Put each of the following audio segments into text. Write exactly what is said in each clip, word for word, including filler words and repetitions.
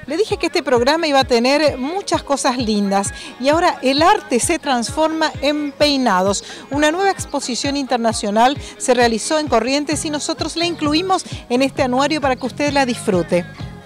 Le dije que este programa iba a tener muchas cosas lindas y ahora el arte se transforma en peinados. Una nueva exposición internacional se realizó en Corrientes y nosotros la incluimos en este anuario para que usted la disfrute.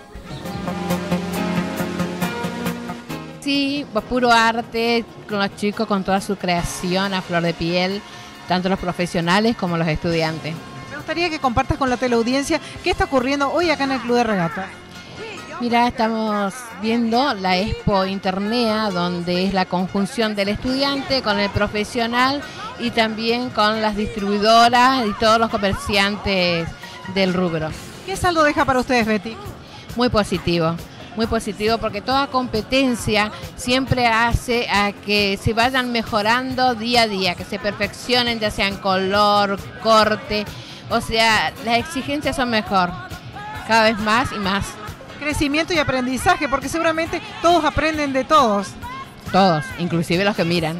Sí, puro arte, con los chicos, con toda su creación a flor de piel, tanto los profesionales como los estudiantes. Me gustaría que compartas con la teleaudiencia qué está ocurriendo hoy acá en el Club de Regata. Mira, estamos viendo la Expo Internea, donde es la conjunción del estudiante con el profesional y también con las distribuidoras y todos los comerciantes del rubro. ¿Qué saldo deja para ustedes, Betty? Muy positivo. Muy positivo porque toda competencia siempre hace a que se vayan mejorando día a día, que se perfeccionen ya sea en color, corte, o sea, las exigencias son mejor, cada vez más y más. Crecimiento y aprendizaje, porque seguramente todos aprenden de todos. Todos, inclusive los que miran.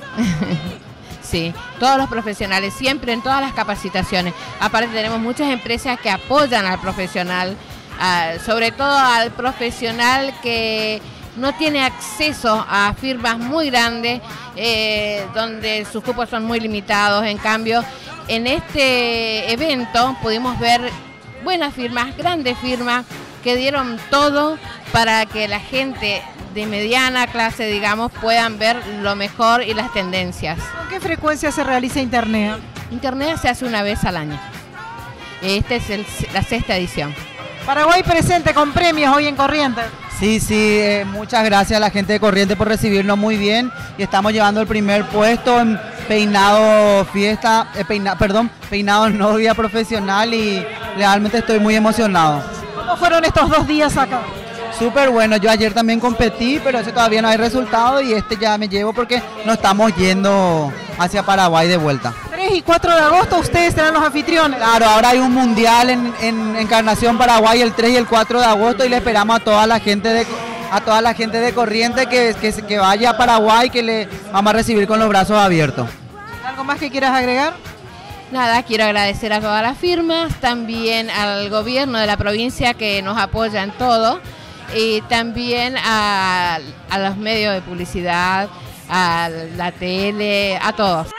Sí, todos los profesionales, siempre en todas las capacitaciones. Aparte tenemos muchas empresas que apoyan al profesional, Uh, sobre todo al profesional que no tiene acceso a firmas muy grandes, eh, donde sus cupos son muy limitados. En cambio, en este evento pudimos ver buenas firmas, grandes firmas, que dieron todo para que la gente de mediana clase, digamos, puedan ver lo mejor y las tendencias. ¿Con qué frecuencia se realiza Internea? Internea se hace una vez al año. Esta es el, la sexta edición. Paraguay presente con premios hoy en Corrientes. Sí, sí, eh, muchas gracias a la gente de Corrientes por recibirnos muy bien y estamos llevando el primer puesto en peinado fiesta, eh, peina, perdón, peinado novia profesional y realmente estoy muy emocionado. ¿Cómo fueron estos dos días acá? Súper bueno, yo ayer también competí, pero ese todavía no hay resultado y este ya me llevo porque nos estamos yendo hacia Paraguay de vuelta. tres y cuatro de agosto ustedes serán los anfitriones. Claro, ahora hay un mundial en, en Encarnación, Paraguay, el tres y el cuatro de agosto y le esperamos a toda la gente de a toda la gente de Corrientes que, que, que vaya a Paraguay, que le vamos a recibir con los brazos abiertos. ¿Algo más que quieras agregar? Nada, quiero agradecer a todas las firmas, también al gobierno de la provincia que nos apoya en todo, y también a, a los medios de publicidad, a la tele, a todos.